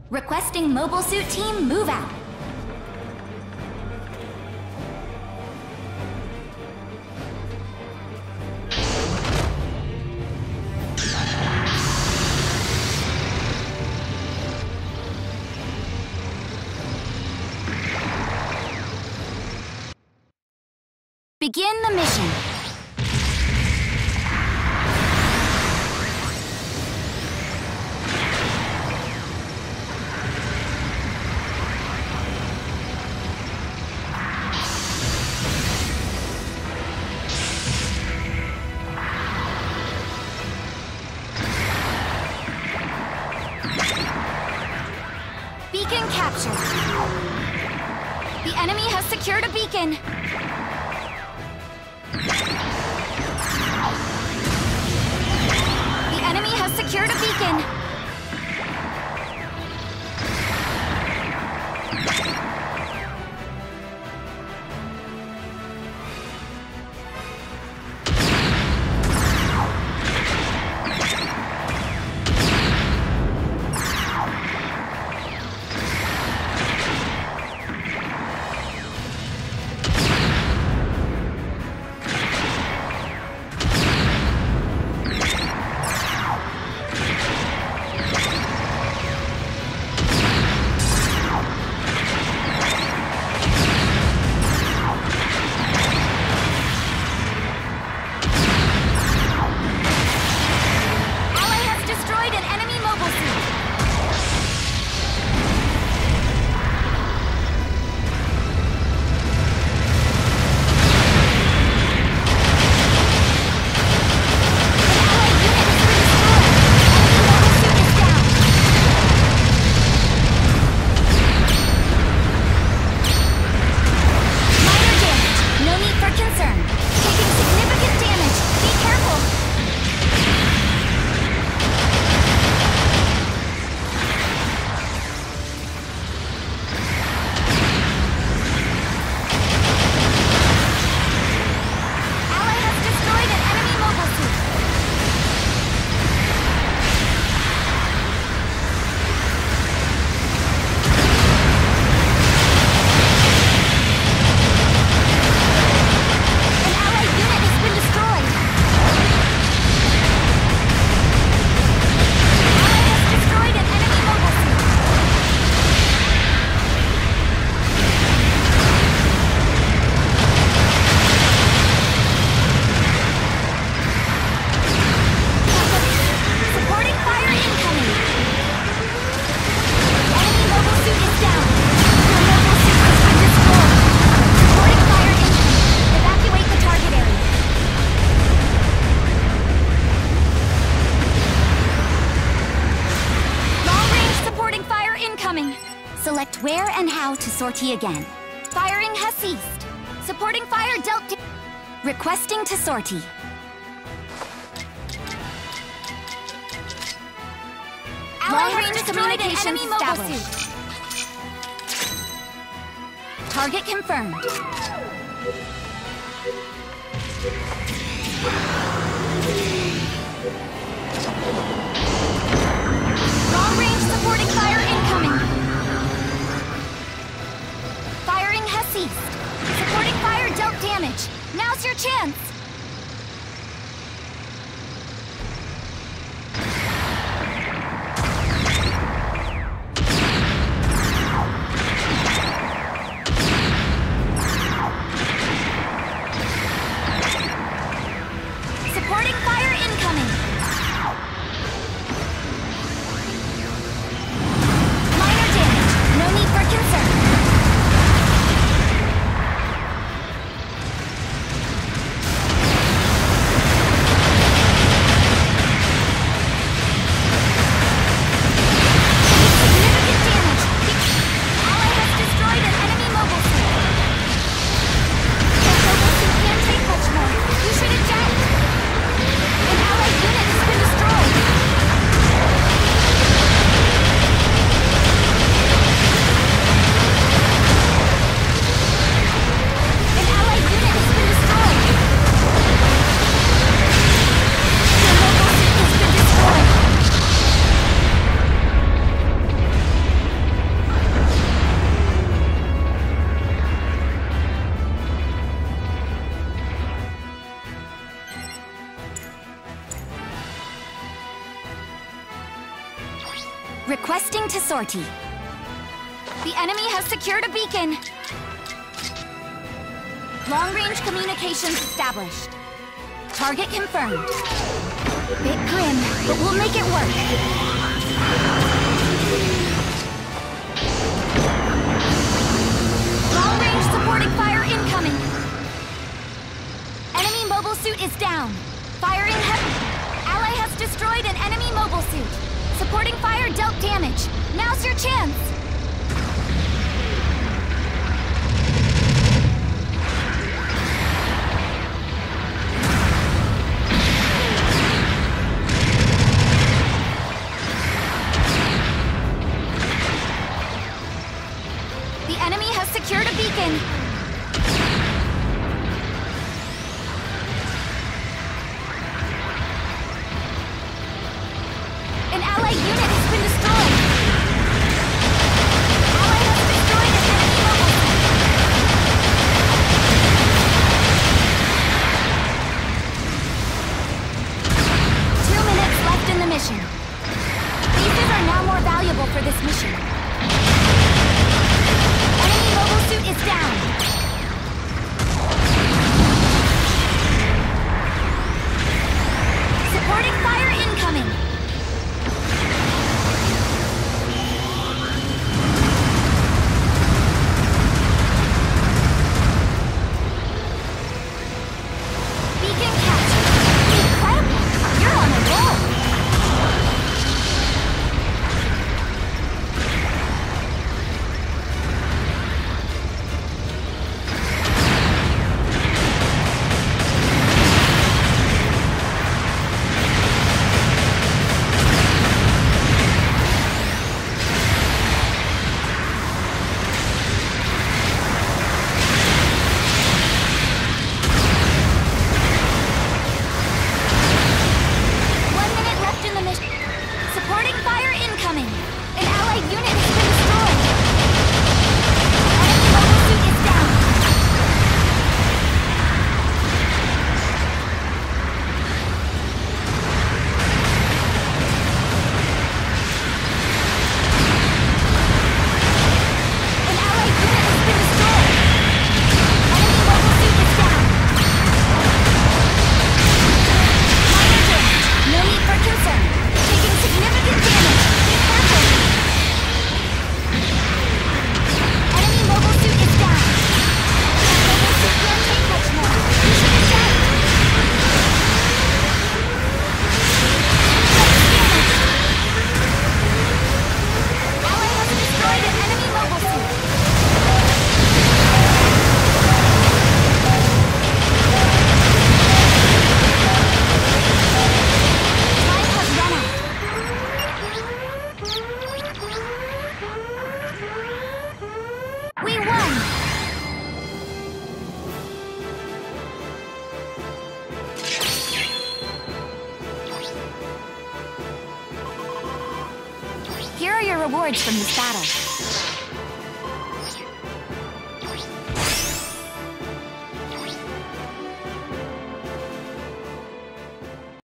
Requesting mobile suit team move out. Begin the mission. Beacon captured. The enemy has secured a beacon. The enemy has secured a beacon. Select where and how to sortie again. Firing has ceased. Supporting fire dealt. Requesting to sortie. Long-range communication established. Target confirmed. Long-range supporting fire incoming. Firing has ceased. Supporting fire dealt damage. Now's your chance. Supporting fire incoming. Requesting to sortie. The enemy has secured a beacon. Long-range communications established. Target confirmed. Bit grim, but we'll make it work. Long-range supporting fire incoming. Enemy mobile suit is down. Firing Ally has destroyed an enemy mobile suit. Supporting fire dealt damage. Now's your chance. The enemy has secured a beacon. An ally unit has been destroyed. Ally has destroyed an enemy mobile suit. 2 minutes left in the mission. Pieces are now more valuable for this mission. Enemy mobile suit is down. Supporting fire incoming. Beacon captured. Incredible! You're on a roll! Supporting fire incoming! An allied unit has been destroyed! Enemy mobile suit is down! An allied unit has been destroyed! Enemy mobile suit is down! Minor damage! No need for concern! Taking significant damage! Be careful! Enemy mobile suit is down! Mobile suit can't take much more! Mission is done! Damage! Ally has destroyed an enemy mobile suit! Time has run out. We won! Here are your rewards from this battle.